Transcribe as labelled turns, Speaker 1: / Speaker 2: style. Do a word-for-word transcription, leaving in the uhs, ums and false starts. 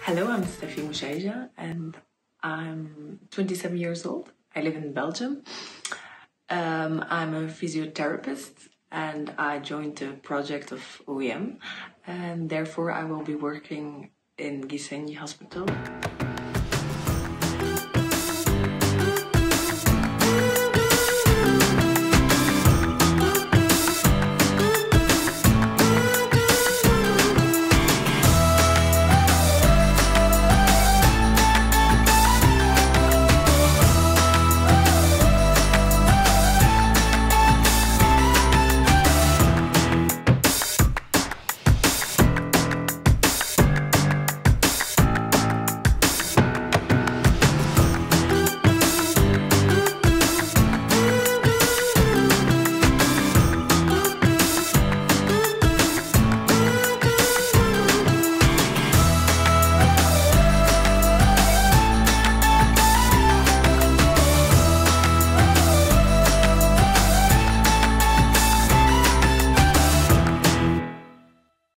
Speaker 1: Hello, I'm Steffi Mushaija and I'm twenty-seven years old. I live in Belgium. Um, I'm a physiotherapist and I joined the project of O E M, and therefore I will be working in Gisenyi Hospital